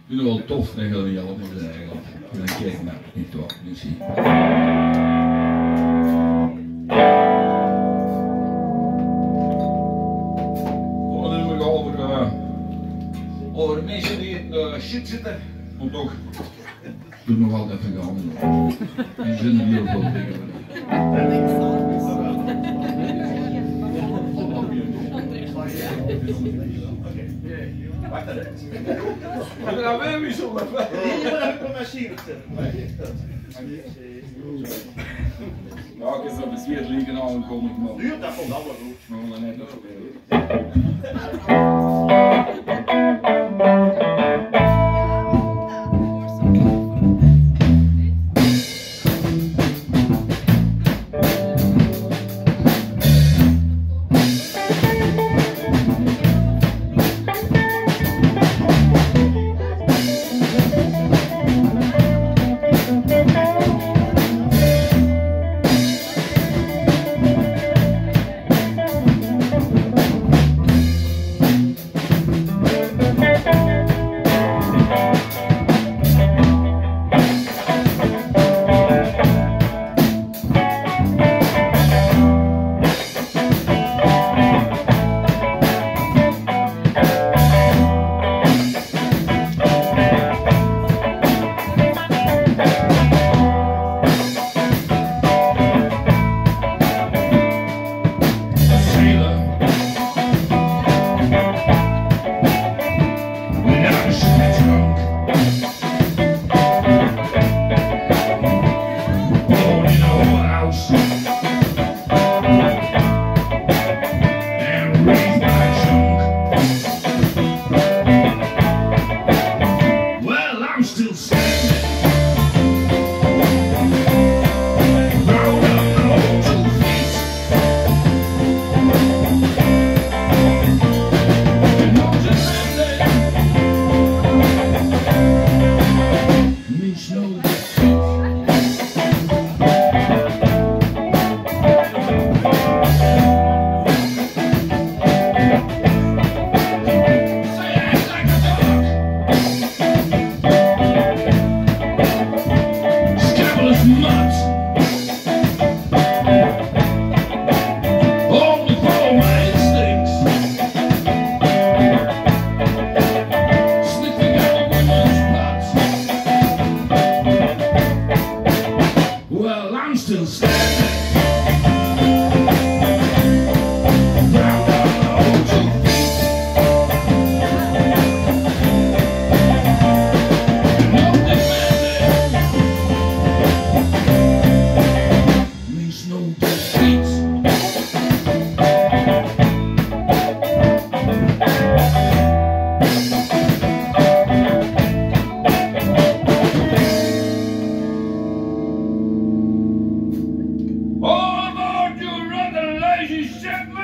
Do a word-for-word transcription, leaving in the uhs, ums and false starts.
vind het wel tof dat jullie allemaal zijn eigenlijk. En dan kijk ik naar, niet toch, niet zien. Oh, dan doen we over, uh, over de mensen die in de shit zitten. Want toch, doe nog altijd even gaan. Die zinnen heel veel dingen. Wacht even. Ik ben nou weer wisselen. Nee, maar heb ik op mijn sier gezet. Ja, ik heb er bekeerd linken aan kom ik maar. Nu, dat komt allemaal goed. Maar dan net nog weer. Shit,